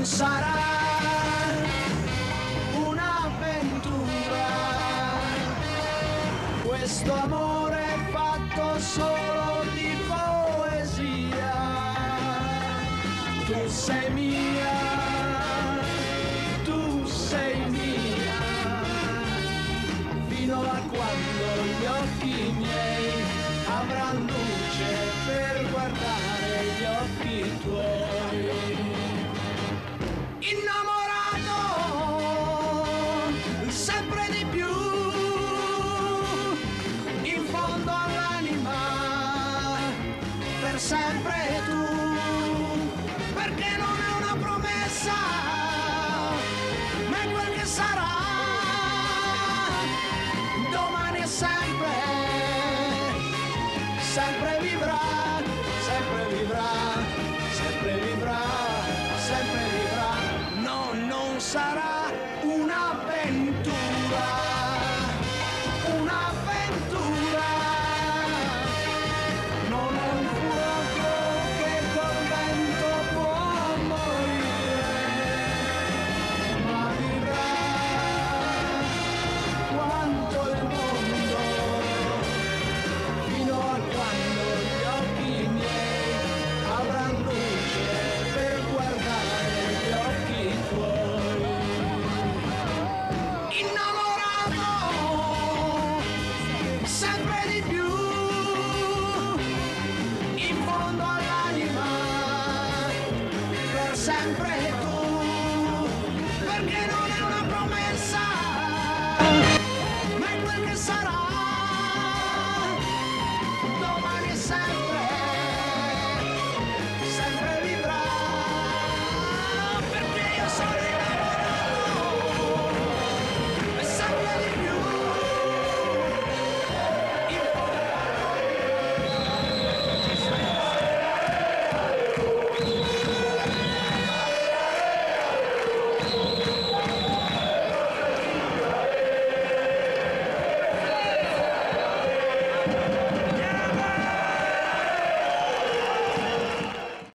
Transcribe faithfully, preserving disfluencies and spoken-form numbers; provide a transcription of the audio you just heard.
non sarà un'avventura, questo amore è fatto solo di poesia. Tu sei mia, tu sei mia, fino a quando gli occhi miei avranno luce per guardare gli occhi tuoi. Innamorato sempre di più, in fondo all'anima, per sempre tu, perché non è una promessa, ma è quel che sarà, domani è sempre, sempre vivrà, sempre vivrà, sempre vivrà, sempre vivrà. No, non sarà un'avventura, un'avventura, non è un fuoco che col vento può morire, ma vivrà quanto il mondo, fino a quando gli occhi miei avranno luce per guardare gli occhi tuoi. Innamorato sempre di più, in fondo all'anima, per sempre tu, perché non è una promessa, ma è quel che sarà, domani è sempre.